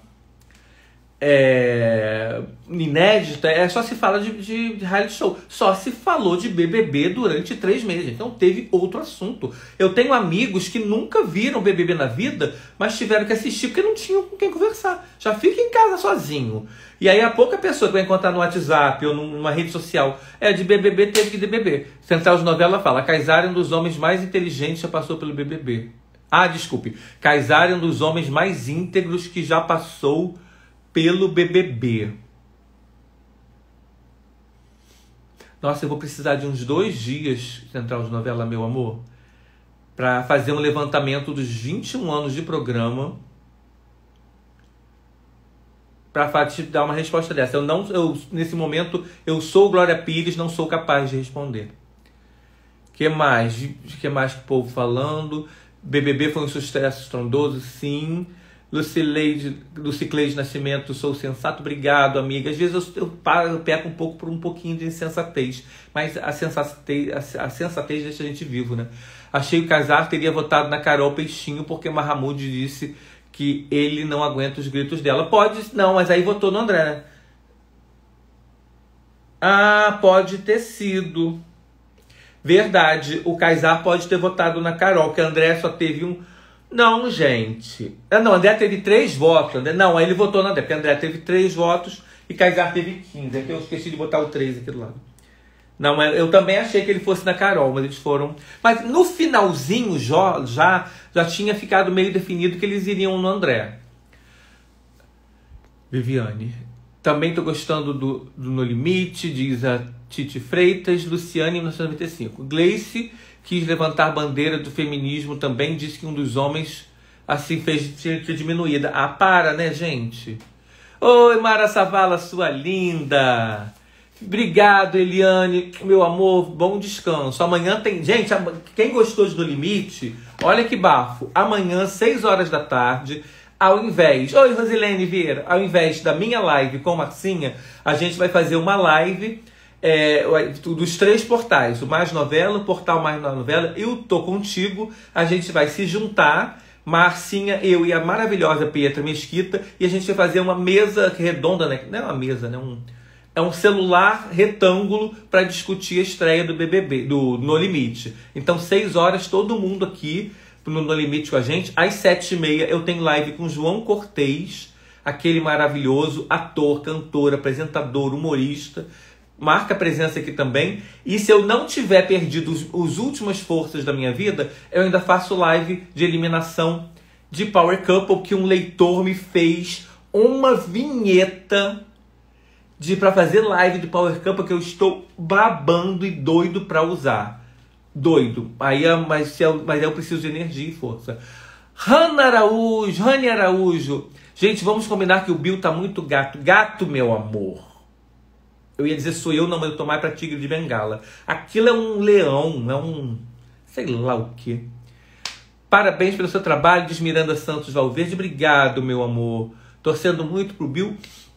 inédita, só se fala de reality show. Só se falou de BBB durante 3 meses. Então teve outro assunto. Eu tenho amigos que nunca viram BBB na vida, mas tiveram que assistir porque não tinham com quem conversar. Já fica em casa sozinho. E aí a pouca pessoa que vai encontrar no WhatsApp ou numa rede social de BBB, teve que de BBB. Central de Novela fala: Kaysar é um dos homens mais inteligentes que já passou pelo BBB. Desculpe. Kaysar é um dos homens mais íntegros que já passou pelo BBB. Nossa, eu vou precisar de uns 2 dias, Central de Novela, meu amor, para fazer um levantamento dos 21 anos de programa, para te dar uma resposta dessa. Nesse momento, eu sou Glória Pires, não sou capaz de responder. Que mais que o povo falando? BBB foi um sucesso estrondoso, sim. Lucicleide Nascimento, sou sensato, obrigado, amiga. Às vezes eu peco um pouco por um pouquinho de insensatez, mas a sensatez deixa a gente vivo, né? Achei que o Kaysar teria votado na Carol Peixinho porque Mahamud disse que ele não aguenta os gritos dela. Não, mas aí votou no André, né? Pode ter sido. Verdade, o Kaysar pode ter votado na Carol, que a André só teve um... Não, gente. Não, André teve 3 votos. Não, aí ele votou no André, porque André teve 3 votos e Kaysar teve 15. É que eu esqueci de botar o 3 aqui do lado. Não, eu também achei que ele fosse na Carol, mas eles foram... Mas no finalzinho já tinha ficado meio definido que eles iriam no André. Viviane. Também tô gostando do No Limite, diz a Titi Freitas. Luciane, 1995. Gleice quis levantar a bandeira do feminismo também, disse que um dos homens assim fez diminuída. Para, né, gente? Oi, Mara Savala, sua linda. Obrigado, Eliane, meu amor, bom descanso. Amanhã tem... Gente, quem gostou de No Limite, olha que bafo. Amanhã, 6 horas da tarde, ao invés... Oi, Rosilene Vieira. Ao invés da minha live com Marcinha, a gente vai fazer uma live... dos 3 portais, o Mais Novela, o Portal Mais Novela e o Tô Contigo. A gente vai se juntar, Marcinha, eu e a maravilhosa Pietra Mesquita, e a gente vai fazer uma mesa redonda, né? Não é uma mesa, né? é um celular retângulo para discutir a estreia do BBB, do No Limite. Então, 6 horas, todo mundo aqui no Limite com a gente. Às 7h30 eu tenho live com João Cortez, aquele maravilhoso ator, cantor, apresentador, humorista. Marca a presença aqui também. E se eu não tiver perdido as últimas forças da minha vida, eu ainda faço live de eliminação de Power Couple, que um leitor me fez uma vinheta para fazer live de Power Couple que eu estou babando e doido para usar. Doido. Mas eu preciso de energia e força. Rani Araújo. Gente, vamos combinar que o Bill tá muito gato. Gato, meu amor. Eu ia dizer sou eu, não, mas eu tô mais pra tigre de bengala. Aquilo é um leão, é um... sei lá o quê. Parabéns pelo seu trabalho, diz Miranda Santos Valverde. Obrigado, meu amor. Torcendo muito pro Bill.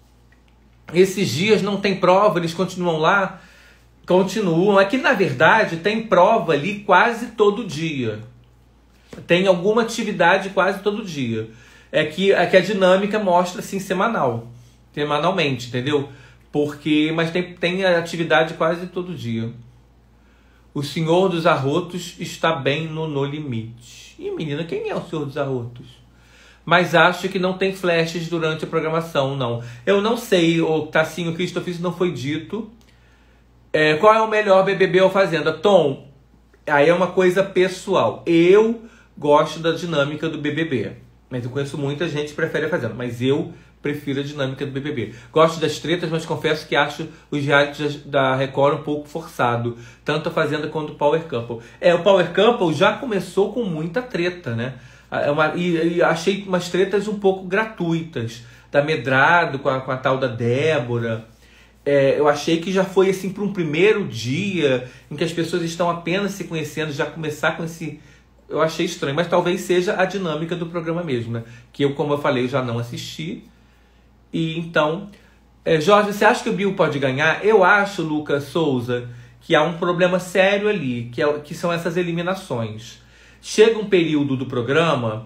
Esses dias não tem prova, eles continuam lá. Continuam. É que, na verdade, tem prova ali quase todo dia. Tem alguma atividade quase todo dia. É que a dinâmica mostra, assim, semanalmente, entendeu? Mas tem atividade quase todo dia. O Senhor dos Arrotos está bem no limite. Ih, menina, quem é o Senhor dos Arrotos? Mas acho que não tem flashes durante a programação, não. Eu não sei, o Tassinho Christopher, isso não foi dito. Qual é o melhor BBB ou Fazenda? Tom, aí é uma coisa pessoal. Eu gosto da dinâmica do BBB. Mas eu conheço muita gente que prefere a Fazenda. Mas eu prefiro a dinâmica do BBB. Gosto das tretas, mas confesso que acho os realities da Record um pouco forçado. Tanto a Fazenda quanto o Power Couple. O Power Couple já começou com muita treta, né? E achei umas tretas um pouco gratuitas. Da Medrado com a tal da Débora. Eu achei que já foi assim para um primeiro dia em que as pessoas estão apenas se conhecendo, já começar com esse... Eu achei estranho, mas talvez seja a dinâmica do programa mesmo, né? Que eu, como eu falei, já não assisti. E então, Jorge, você acha que o Bill pode ganhar? Eu acho, Lucas Souza, que há um problema sério ali, que são essas eliminações. Chega um período do programa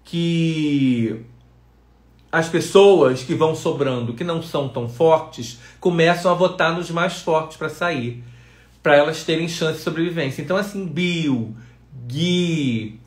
que as pessoas que vão sobrando, que não são tão fortes, começam a votar nos mais fortes para sair, para elas terem chance de sobrevivência. Então, assim, Bill, Gui,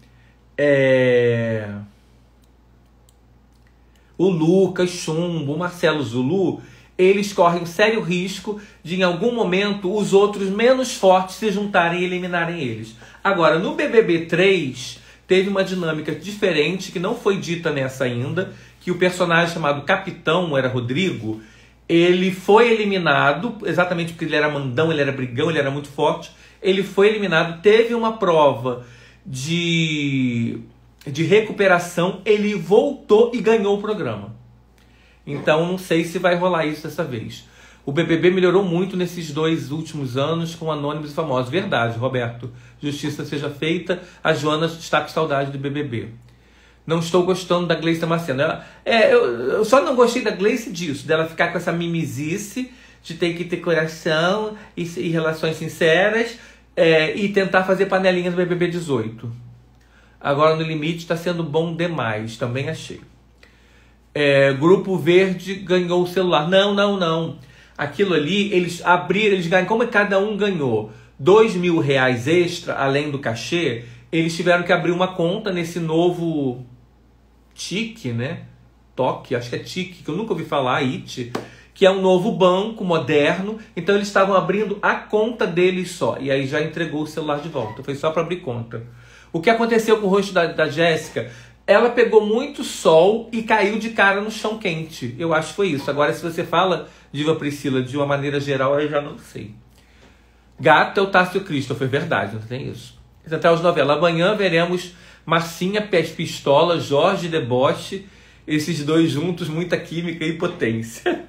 o Lucas Chumbo, o Marcelo Zulu, eles correm um sério risco de, em algum momento, os outros menos fortes se juntarem e eliminarem eles. Agora, no BBB 3, teve uma dinâmica diferente, que não foi dita nessa ainda, que o personagem chamado Capitão, era Rodrigo, ele foi eliminado, exatamente porque ele era mandão, ele era brigão, ele era muito forte. Ele foi eliminado, teve uma prova de recuperação, ele voltou e ganhou o programa. Então não sei se vai rolar isso dessa vez. O BBB melhorou muito nesses 2 últimos anos com Anônimos e Famosos. Verdade, Roberto. Justiça seja feita. A Joana está com saudade do BBB. Não estou gostando da Gleice Damasceno. Eu só não gostei da Gleice disso, dela ficar com essa mimizice de ter que ter coração e relações sinceras e tentar fazer panelinha do BBB 18. Agora no limite está sendo bom demais, também achei. Grupo Verde ganhou o celular. Não. Aquilo ali, eles abriram, eles ganham. Como cada um ganhou R$2.000 extra, além do cachê, eles tiveram que abrir uma conta nesse novo TIC, né? TOC, acho que é TIC, que eu nunca ouvi falar, IT, que é um novo banco moderno. Então eles estavam abrindo a conta deles só. E aí já entregou o celular de volta. Foi só para abrir conta. O que aconteceu com o rosto da Jéssica? Ela pegou muito sol e caiu de cara no chão quente. Eu acho que foi isso. Agora, se você fala, Diva Priscila, de uma maneira geral, eu já não sei. Gato é o Tássio Christopher, verdade, não tem isso. Central de Novela. Amanhã veremos Marcinha Pistola, Jorge Deboche, esses dois juntos, muita química e potência.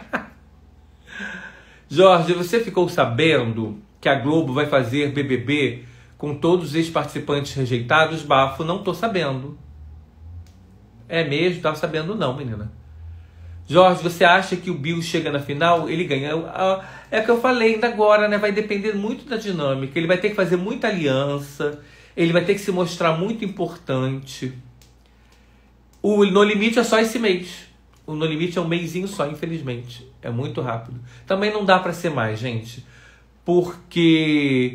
Jorge, você ficou sabendo que a Globo vai fazer BBB com todos os ex-participantes rejeitados? Bafo, não tô sabendo. É mesmo? Tava sabendo não, menina. Jorge, você acha que o Bill chega na final? Ele ganha? É o que eu falei ainda agora, né? Vai depender muito da dinâmica. Ele vai ter que fazer muita aliança. Ele vai ter que se mostrar muito importante. O No Limite é só esse mês. O No Limite é um mêsinho só, infelizmente. É muito rápido. Também não dá para ser mais, gente. Porque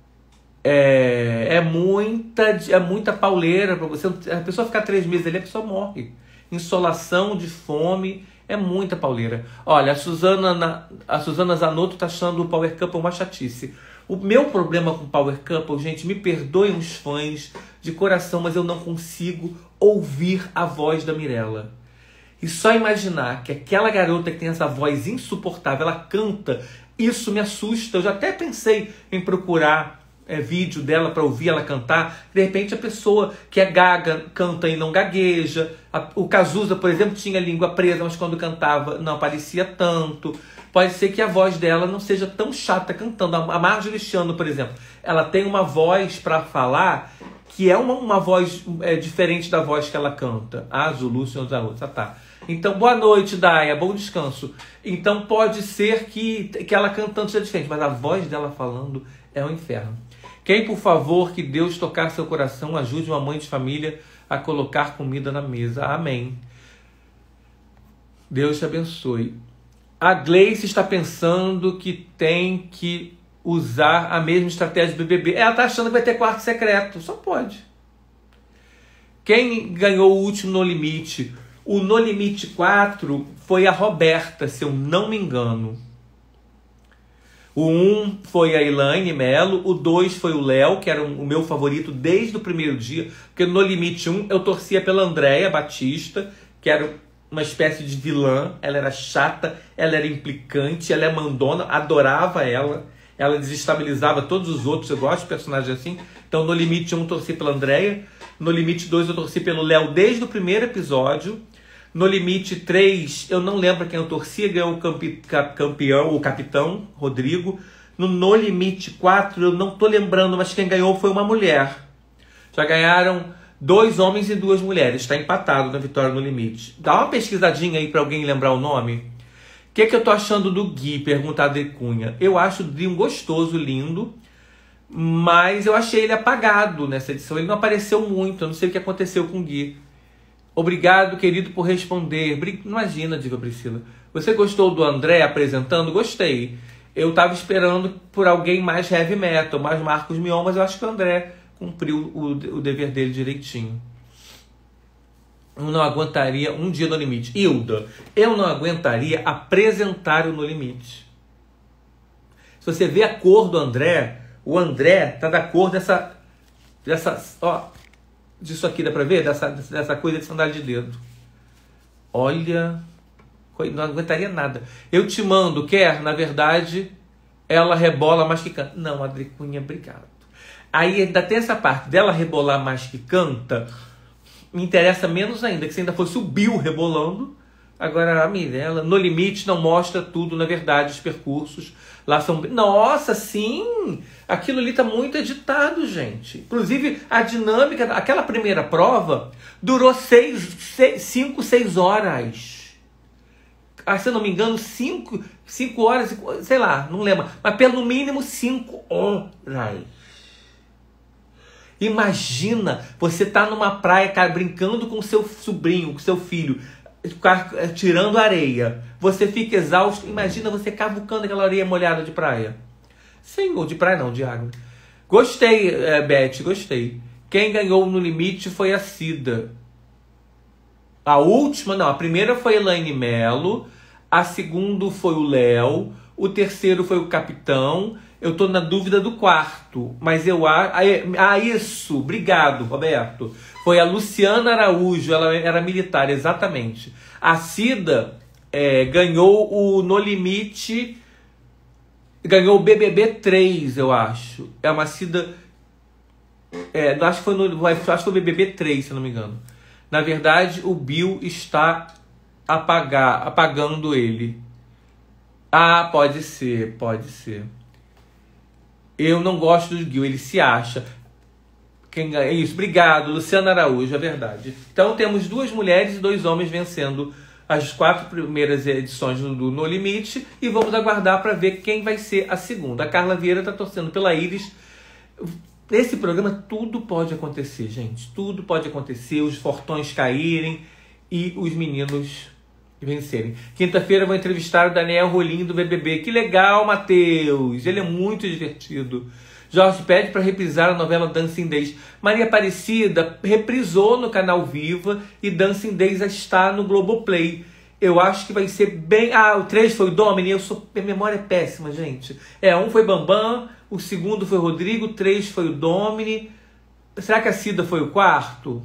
é muita pauleira para você. A pessoa ficar 3 meses ali, a pessoa morre. Insolação, de fome, é muita pauleira. Olha, a Suzana Zanotto tá achando o Power Couple uma chatice. O meu problema com o Power Couple, gente, me perdoem os fãs de coração, mas eu não consigo ouvir a voz da Mirella. E só imaginar que aquela garota que tem essa voz insuportável, ela canta, isso me assusta. Eu já até pensei em procurar vídeo dela para ouvir ela cantar. De repente a pessoa que é gaga canta e não gagueja. O Cazuza, por exemplo, tinha a língua presa, mas quando cantava não aparecia tanto. Pode ser que a voz dela não seja tão chata cantando. A Marjorie Chiano, por exemplo, ela tem uma voz para falar que é uma voz diferente da voz que ela canta. A Zulu, Senhor da outra, tá. Então, boa noite, Daya, bom descanso. Então, pode ser que ela cantando seja diferente, mas a voz dela falando é um inferno. Quem, por favor, que Deus tocar seu coração, ajude uma mãe de família a colocar comida na mesa. Amém. Deus te abençoe. A Gleice está pensando que tem que usar a mesma estratégia do BBB. Ela está achando que vai ter quarto secreto. Só pode. Quem ganhou o último No Limite? O No Limite 4 foi a Roberta, se eu não me engano. O 1 foi a Elaine Melo, o 2 foi o Léo, que era o meu favorito desde o primeiro dia, porque no Limite 1 eu torcia pela Andréia Batista, que era uma espécie de vilã. Ela era chata, ela era implicante, ela é mandona, adorava ela desestabilizava todos os outros. Eu gosto de personagens assim. Então no Limite 1 eu torci pela Andréia, no Limite 2 eu torci pelo Léo desde o primeiro episódio. No Limite 3, eu não lembro quem eu torcia, ganhou o capitão, Rodrigo. No Limite 4, eu não tô lembrando, mas quem ganhou foi uma mulher. Já ganharam 2 homens e 2 mulheres. Está empatado na vitória no Limite. Dá uma pesquisadinha aí para alguém lembrar o nome. O que eu tô achando do Gui? Pergunta a Adri Cunha. Eu acho o Gui um gostoso, lindo, mas eu achei ele apagado nessa edição. Ele não apareceu muito, eu não sei o que aconteceu com o Gui. Obrigado, querido, por responder. Imagina, diva Priscila. Você gostou do André apresentando? Gostei. Eu estava esperando por alguém mais heavy metal, mais Marcos Mion, mas eu acho que o André cumpriu o dever dele direitinho. Eu não aguentaria um dia no Limite. Hilda, eu não aguentaria apresentar o No Limite. Se você vê a cor do André, o André tá da cor dessa disso aqui, dá pra ver? Dessa coisa de sandália de dedo. Olha, não aguentaria nada. Eu te mando, quer? Na verdade, ela rebola mais que canta. Não, Adri Cunha, obrigado. Aí ainda tem essa parte dela rebolar mais que canta. Me interessa menos ainda, que se ainda fosse o Bill rebolando. Agora a Mirella, No Limite, não mostra tudo, na verdade, os percursos. Lá são... Nossa, sim! Aquilo ali tá muito editado, gente. Inclusive, a dinâmica... Aquela primeira prova durou 5, 6 horas. Se eu não me engano, 5 horas... Sei lá, não lembro. Mas pelo mínimo 5 horas. Imagina, você tá numa praia, cara, brincando com seu sobrinho, com seu filho, tirando areia. Você fica exausto. Imagina você cavucando aquela areia molhada de praia. Senhor, de praia não, de água. Gostei, Beth, gostei. Quem ganhou no Limite foi a Cida. A última, não, a primeira foi a Elaine Melo. A segunda foi o Léo. O terceiro foi o Capitão. Eu tô na dúvida do quarto, mas eu acho... isso! Obrigado, Roberto. Foi a Luciana Araújo, ela era militar, exatamente. A Cida ganhou o No Limite... Ganhou o BBB 3, eu acho. É uma Cida... acho que foi o BBB 3, se não me engano. Na verdade, o Bill está apagando ele. Ah, pode ser, pode ser. Eu não gosto do Gil, ele se acha. Quem ganha? Isso, obrigado, Luciana Araújo, é verdade. Então temos 2 mulheres e 2 homens vencendo as 4 primeiras edições do No Limite e vamos aguardar para ver quem vai ser a segunda. A Carla Vieira está torcendo pela Iris. Nesse programa tudo pode acontecer, gente. Tudo pode acontecer, os fortões caírem e os meninos vencerem. Quinta-feira eu vou entrevistar o Daniel Rolim do BBB. Que legal, Matheus! Ele é muito divertido. Jorge pede para reprisar a novela Dancing Days. Maria Aparecida reprisou no canal Viva e Dancing Days está no Globoplay. Eu acho que vai ser bem... o 3 foi o Domini. Minha memória é péssima, gente. Um foi Bambam, o segundo foi o Rodrigo, o 3 foi o Domini. Será que a Cida foi o quarto?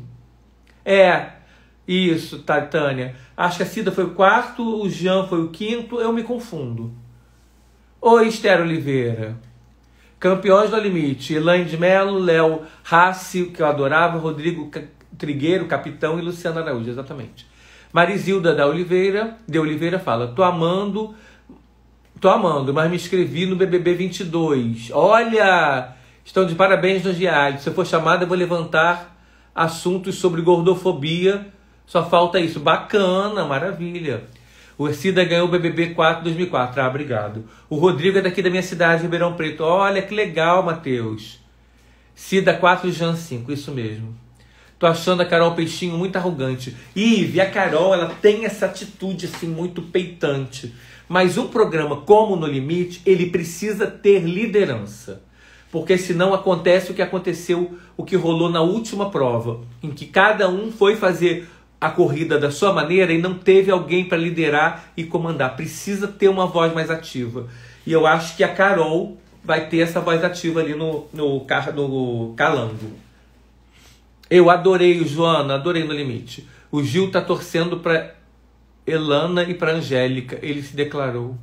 Isso, Tânia. Acho que a Cida foi o quarto, o Jean foi o quinto, eu me confundo. Oi, Esther Oliveira. Campeões do Limite, Elaine de Mello, Léo Rassi, que eu adorava, Rodrigo Trigueiro, Capitão, e Luciana Araújo, exatamente. Marizilda de Oliveira fala, tô amando, mas me inscrevi no BBB 22. Olha, estão de parabéns nos diários. Se eu for chamada, eu vou levantar assuntos sobre gordofobia. Só falta isso. Bacana, maravilha. O Cida ganhou o BBB 4 2004. Obrigado. O Rodrigo é daqui da minha cidade, Ribeirão Preto. Olha, que legal, Matheus. Cida 4 e Jean 5, isso mesmo. Tô achando a Carol Peixinho muito arrogante. Ive, a Carol, ela tem essa atitude assim muito peitante. Mas um programa como No Limite, ele precisa ter liderança. Porque senão acontece o que aconteceu, o que rolou na última prova, em que cada um foi fazer a corrida da sua maneira e não teve alguém para liderar e comandar. Precisa ter uma voz mais ativa. E eu acho que a Carol vai ter essa voz ativa ali no Calango. Eu adorei o Joana, adorei No Limite. O Gil tá torcendo para Elana e para Angélica. Ele se declarou.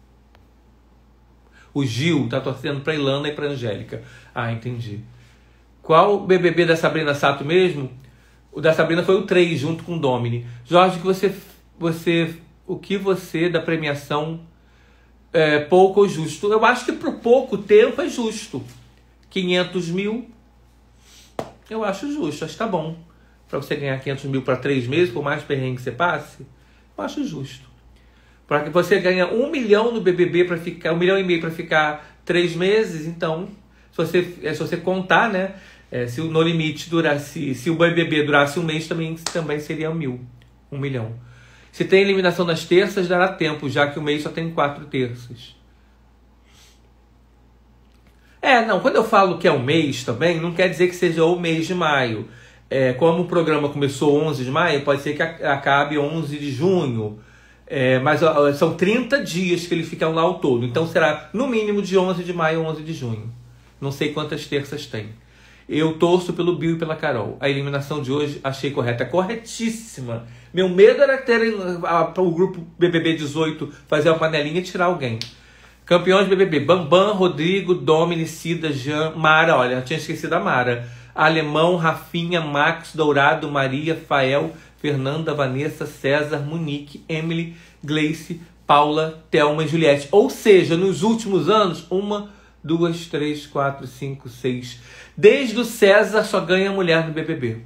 O Gil tá torcendo para Elana e para Angélica. Entendi. Qual o BBB da Sabrina Sato mesmo? O da Sabrina foi o 3, junto com o Domini. Jorge, o que você da premiação é pouco ou justo? Eu acho que por pouco tempo é justo. 500 mil, eu acho justo, acho que tá bom. Para você ganhar 500 mil para 3 meses, por mais perrengue que você passe, eu acho justo. Para que você ganha 1 milhão no BBB para ficar, 1,5 milhão para ficar 3 meses, então, se você contar, né? Se o No Limite durasse, se o BBB durasse 1 mês, também seria 1 milhão. Se tem eliminação nas terças, dará tempo, já que o mês só tem 4 terças. Quando eu falo que é um mês também, não quer dizer que seja o mês de maio. Como o programa começou 11 de maio, pode ser que acabe 11 de junho. Mas são 30 dias que ele fica lá ao todo. Então será no mínimo de 11 de maio a 11 de junho. Não sei quantas terças tem. Eu torço pelo Bill e pela Carol. A eliminação de hoje achei correta. Corretíssima. Meu medo era ter o grupo BBB 18 fazer uma panelinha e tirar alguém. Campeões BBB. Bambam, Rodrigo, Domini, Cida, Jean, Mara. Olha, eu tinha esquecido a Mara. Alemão, Rafinha, Max, Dourado, Maria, Fael, Fernanda, Vanessa, César, Monique, Emily, Gleice, Paula, Thelma e Juliette. Ou seja, nos últimos anos, 1, 2, 3, 4, 5, 6. Desde o César só ganha mulher no BBB.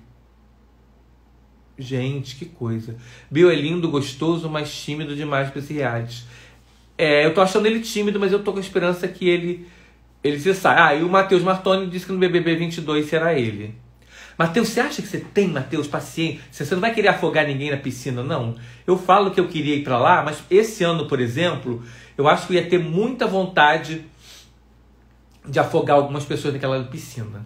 Gente, que coisa. Bill é lindo, gostoso, mas tímido demais para esse reality. Eu tô achando ele tímido, mas eu tô com a esperança que ele se saia. E o Matheus Martoni disse que no BBB 22 será ele. Matheus, você acha que você tem, Matheus, paciência? Você não vai querer afogar ninguém na piscina, não? Eu falo que eu queria ir para lá, mas esse ano, por exemplo, eu acho que eu ia ter muita vontade de afogar algumas pessoas naquela piscina.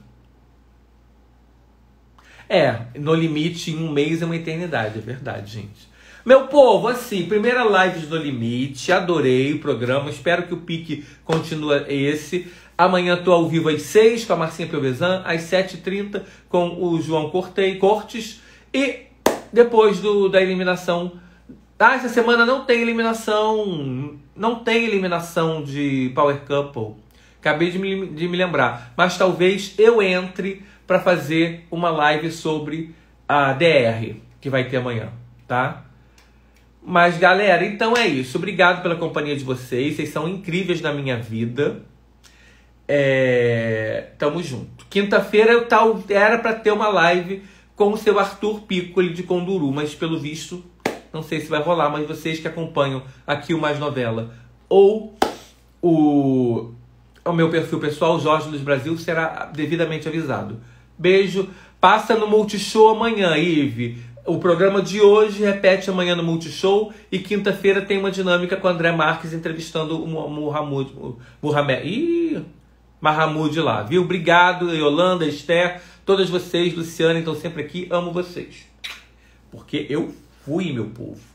No limite, em um mês é uma eternidade, é verdade, gente. Meu povo, assim, primeira live do Limite, adorei o programa, espero que o pique continue esse. Amanhã tô ao vivo às 6 com a Marcinha Piovesan, às 7h30 com o João Cortes e depois da eliminação. Essa semana não tem eliminação de Power Couple. Acabei de me lembrar, mas talvez eu entre para fazer uma live sobre a DR, que vai ter amanhã, tá? Mas, galera, então é isso. Obrigado pela companhia de vocês. Vocês são incríveis na minha vida. Tamo junto. Quinta-feira era para ter uma live com o seu Arthur Piccoli de Conduru, mas pelo visto, não sei se vai rolar, mas vocês que acompanham aqui o Mais Novela ou o meu perfil pessoal, Jorge Luiz Brasil, será devidamente avisado. Beijo. Passa no Multishow amanhã, Ive. O programa de hoje repete amanhã no Multishow e quinta-feira tem uma dinâmica com o André Marques entrevistando o Mahamud lá, viu? Obrigado, Yolanda, Esther, todas vocês, Luciana, estão sempre aqui, amo vocês. Porque eu fui, meu povo.